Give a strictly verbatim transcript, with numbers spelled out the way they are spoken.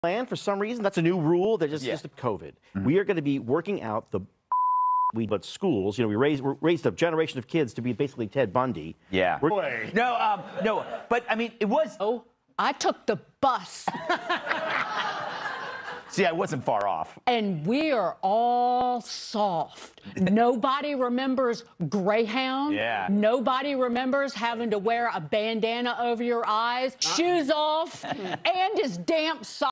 plan for some reason. That's a new rule. They're just, Yeah. just COVID. Mm-hmm. We are going to be working out the we but schools. You know, we raised we raised a generation of kids to be basically Ted Bundy. Yeah. We're, no, um, no, but I mean, it was. Oh, I took the bus. See, I wasn't far off. And we are all soft. Nobody remembers Greyhound. Yeah. Nobody remembers having to wear a bandana over your eyes, shoes off, and his damp socks.